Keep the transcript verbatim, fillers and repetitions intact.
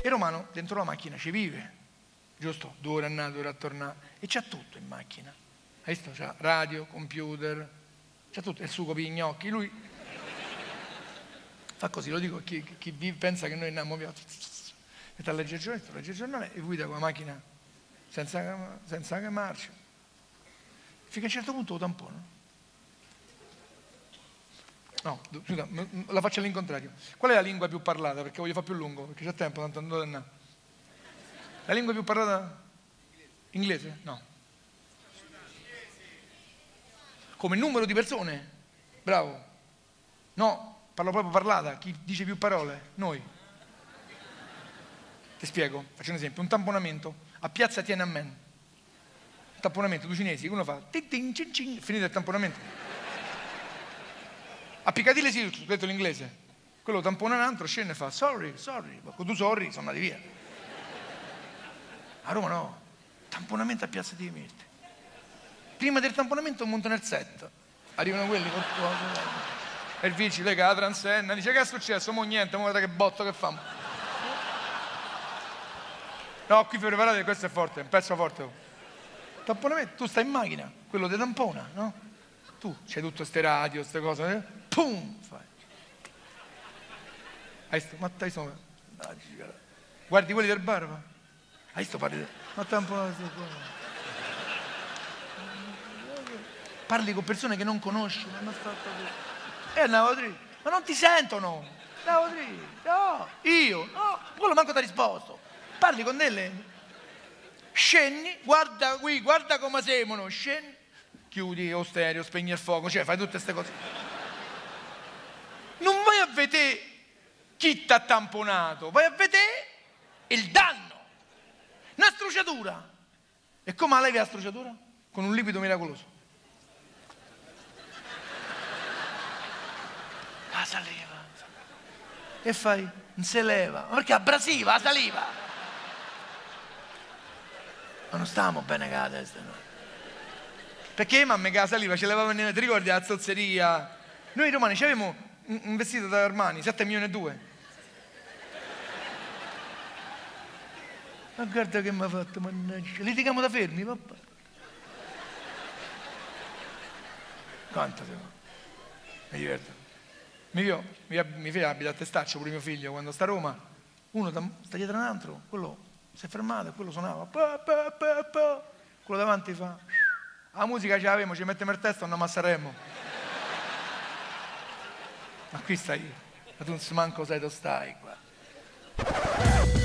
il romano dentro la macchina ci vive, giusto? Due ore a andare, due ore a tornare, e c'ha tutto in macchina. Hai visto? C'ha radio, computer, c'ha tutto, il sugo per gli gnocchi. Lui fa così, lo dico a chi, chi pensa che noi andiamo via, mette a leggere il giornale, legge il giornale e guida con la macchina senza, senza marcia. Fino a un certo punto lo tampono. No, scusa, la faccio all'incontrario. Qual è la lingua più parlata? Perché voglio fare più lungo, perché c'è tempo, tanto non devo andare. La lingua più parlata? Inglese? No. Come numero di persone? Bravo. No, parlo proprio parlata. Chi dice più parole? Noi. Ti spiego, faccio un esempio. Un tamponamento a piazza Tiananmen. Un tamponamento, due cinesi, uno fa tin tin cin cin, finito il tamponamento. A Piccadilly sì, ho detto l'inglese. Quello tampona un altro, scende e fa sorry, sorry. Con tu sorry sono andati via. A Roma no. Tamponamento a piazza di Mirte. Prima del tamponamento montano il set. Arrivano quelli con e il vigile che la transenna dice che è successo? Mo niente, mo guarda che botto che fa. No, qui preparate, questo è forte, è un pezzo forte. Tamponamento, tu stai in macchina, quello ti tampona, no? Tu c'hai tutte queste radio, queste cose, eh? Pum! Fai. Hai visto? Ma stai sopra. Guardi quelli del bar, va? Hai visto? Parli, ma tamponato. Parli con persone che non conosci, non hanno fatto e andavo dritto. Ma non ti sentono! Andavo dritto, no! Io, no! Quello manco ti ha risposto. Parli con delle. Scendi, guarda qui, guarda come semono, scendi. Chiudi o stereo, spegni il fuoco, cioè fai tutte queste cose. Non vai a vedere chi t'ha tamponato, vai a vedere il danno. Una struciatura. E come la levi la struciatura? Con un liquido miracoloso. La saliva. E fai? Non si leva. Ma perché è abrasiva la saliva? Ma non stavamo bene con la testa, no? Perché mamma che la saliva ce l'aveva, ti ricordi la zozzeria? Noi romani avevamo un vestito da Armani, sette milioni e due. Ma guarda che mi ha fatto, mannaggia. Litighiamo da fermi, papà. Quanto siamo? Mi diverto. Mio figlio, mio, mio figlio abita a Testaccio, pure mio figlio, quando sta a Roma, uno sta dietro un altro, quello si è fermato e quello suonava. Pa, pa, pa, pa. Quello davanti fa... La musica ce l'avemo, ci mettiamo il testo e andiamo a Sanremo. Ma qui stai, ma tu non manco sai dove stai qua.